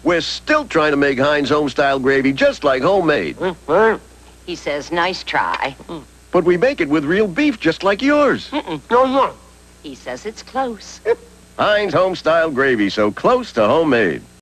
We're still trying to make Heinz Homestyle gravy just like homemade. He says, nice try. But we make it with real beef just like yours. No. He says it's close. Heinz Homestyle gravy, so close to homemade.